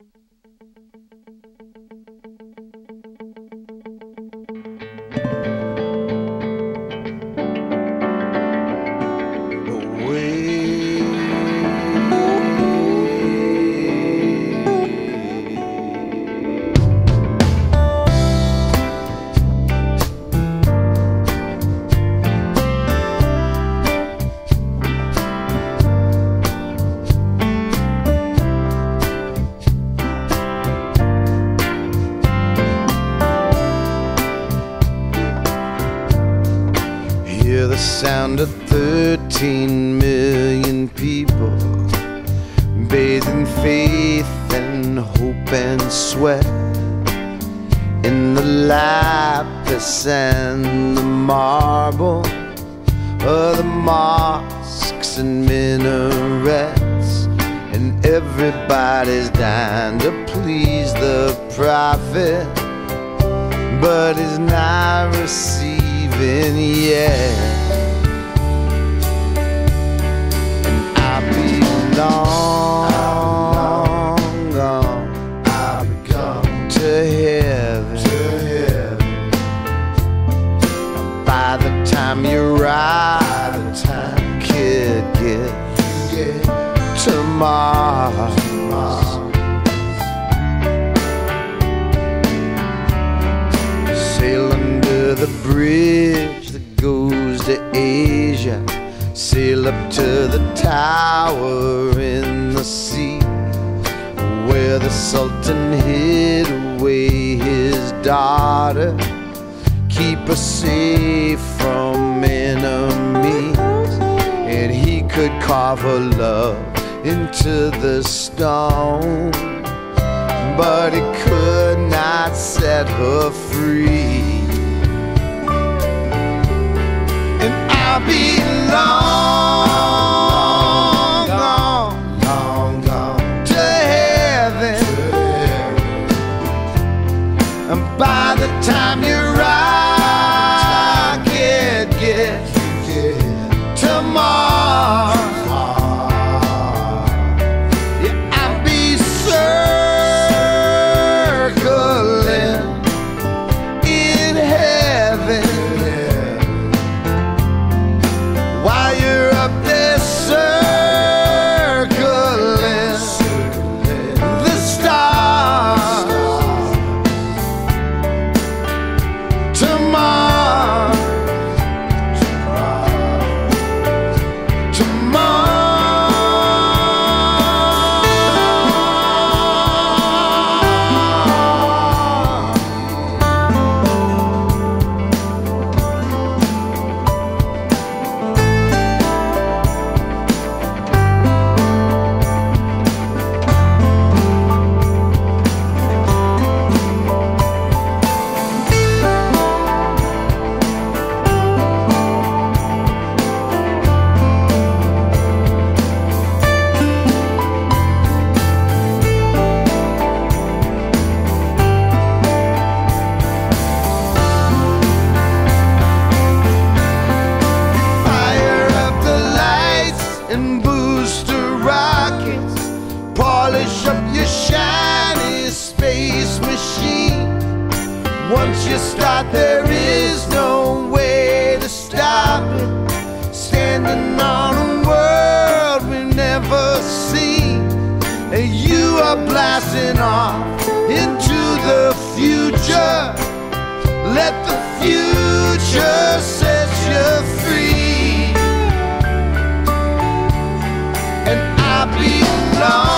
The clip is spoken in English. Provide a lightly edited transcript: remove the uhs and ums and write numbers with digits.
Hear the sound of 13 million people bathed in faith and hope and sweat, in the lapis and the marble of the mosques and minarets, and everybody's dying to please the prophet, but he's not receiving yet. And I belong to heaven. By the time you ride, kid, get to Mars. Sail under the bridge that goes to Asia, sail up to the tower in the sea, where the Sultan hid away his daughter, keep her safe from enemies. And he could carve her love into the stone, but he could not set her free. And I belong to heaven. And by the time you rocket get to Mars, yeah, I'll be circling in heaven while you're up there circling the stars. To Mars, to Mars. And booster rockets, polish up your shiny space machine. Once you start, there is no way to stop it. Standing on a world we never seen, and you are blasting off into the future. Let the future set you free. And I belong